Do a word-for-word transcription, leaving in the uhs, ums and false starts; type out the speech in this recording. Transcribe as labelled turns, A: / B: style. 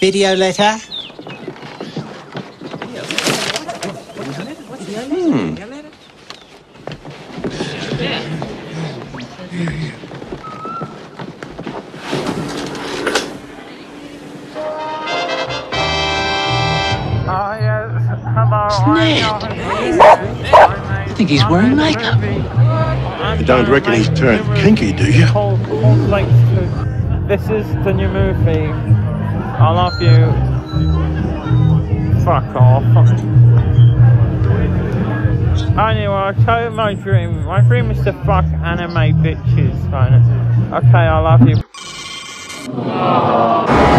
A: video letter?
B: Hmm.
C: Ned! I think he's wearing makeup.
D: You don't reckon he's turned kinky, do you?
E: This is the new movie. I love you. Fuck off. Anyway, I'll tell you my dream. My dream is to fuck anime bitches. Okay, I love you.